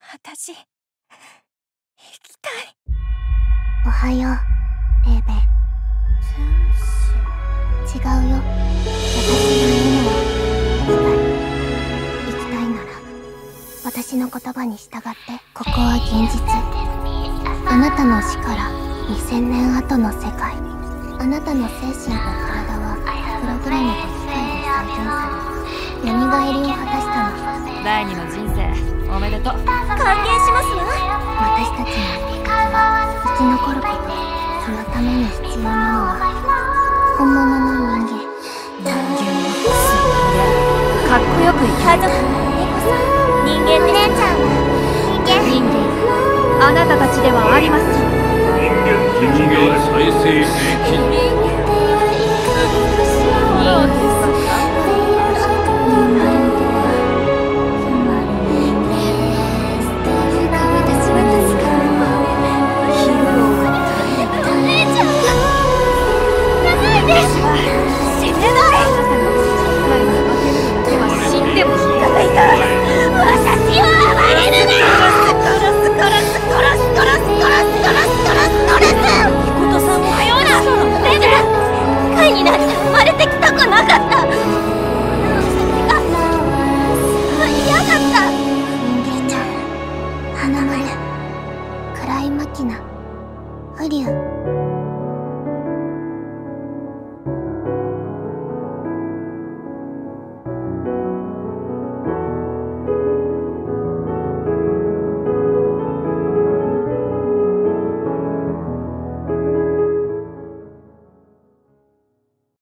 私、生きたい。 おはよう、レーベン。違うよ。私が言うのは、生きたいなら、私の言葉に従って、ここは現実。あなたの死から2000年後の世界。あなたの精神と体は、プログラムと機械で再現され、蘇りを果たしたの。 第二の人生、おめでとう。 歓迎しますわ。私たちの生活は、生き残ること。そのために必要なのは、本物の人間。 かっこよく生きる。 人間で姉ちゃんは人間。 あなたたちではありません。 人間再生平均。 人間